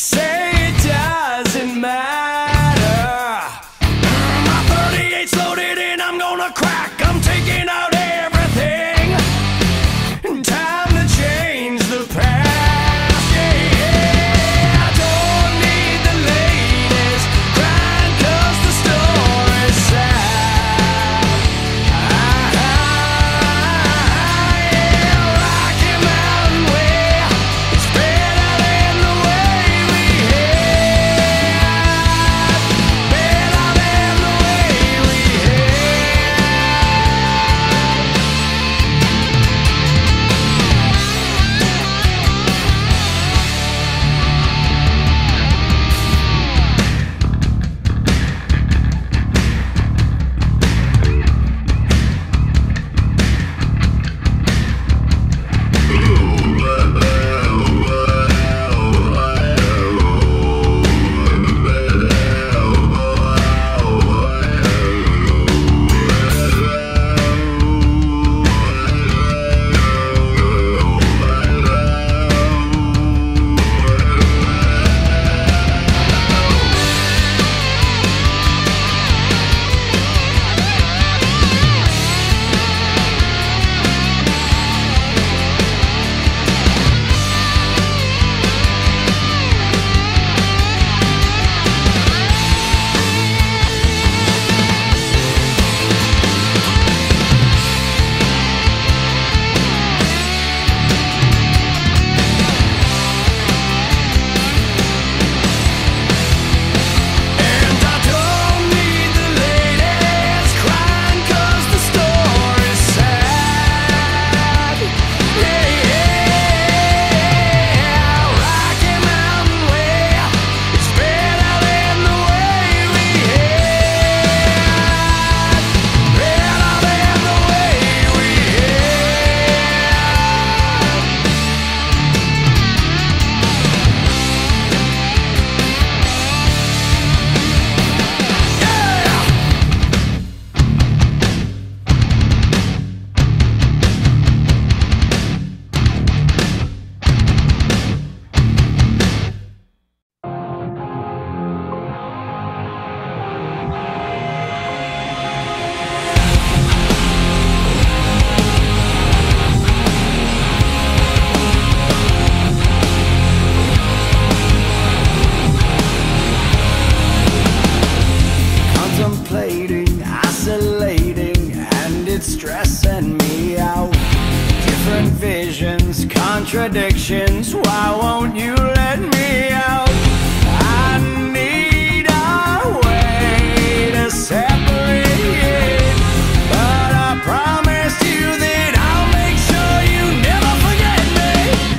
say it doesn't matter. My 38's loaded and I'm gonna crack. I'm taking out everything. Time to change the past. Yeah, I don't need the latest crying 'cause the story's sad. Yeah, Rocky Mountain Way, it's better than the way we had. Better than the way we had. And I don't need the latest crying 'cause the story's sad. Yeah, Rocky Mountain Way, it's better than the way we had. Better than the way we had. Yeah! Contemplating, isolating, and it's stressing me out. Different visions, contradictions, why won't you let me out? I need a way to separate, but I promised you that I'll make sure you never forget me.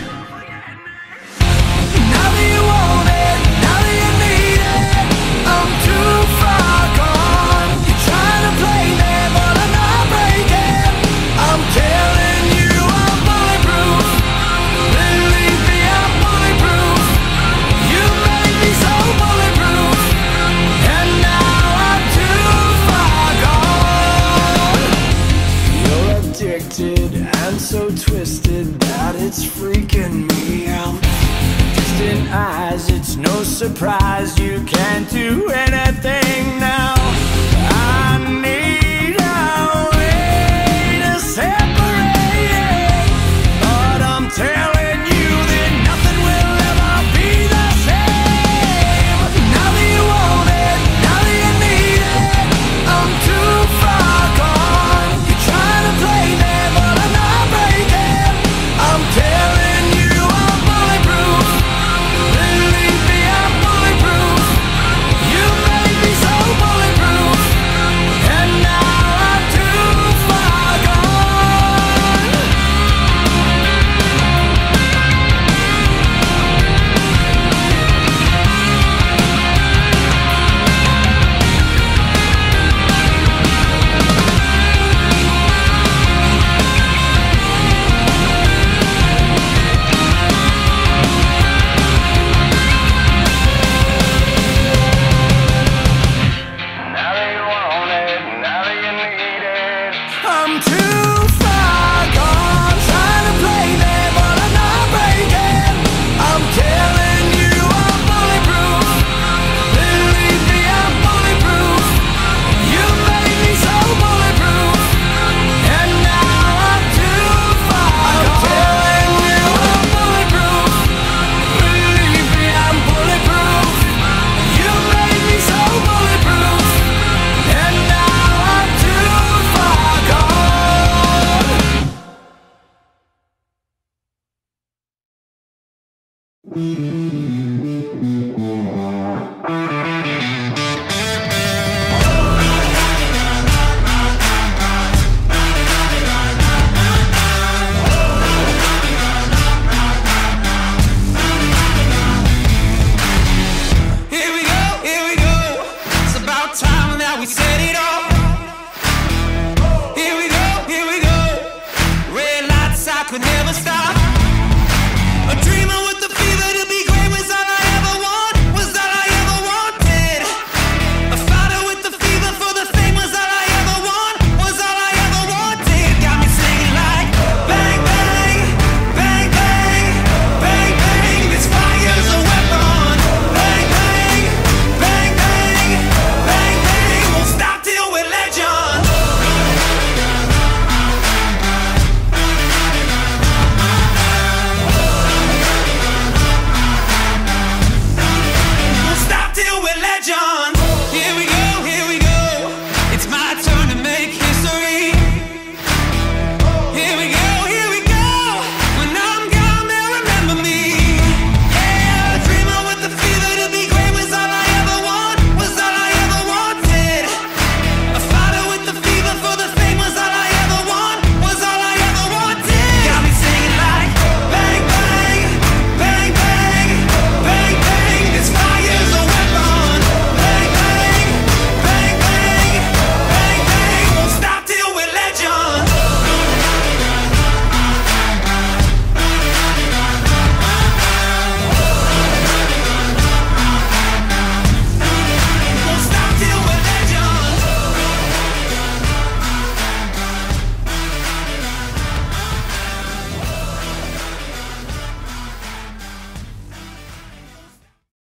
Now that you want it, now that you need it, I'm too far gone. You're trying to play me, but I'm not breaking. I'm telling you I'm bulletproof. Believe me, I'm bulletproof. You made me so bulletproof, and now I'm too far gone. You're addicted and so twisted that it's freaking me out. Distant eyes, it's no surprise you can't do anything now. I need a way to separate, but I'm telling you that nothing will ever be the same. Now that you want it, now that you need it, I'm too far gone. You're trying to play me, but I'm not breaking. I'm telling you I'm bulletproof. Believe me, I'm bulletproof. You made me so bulletproof.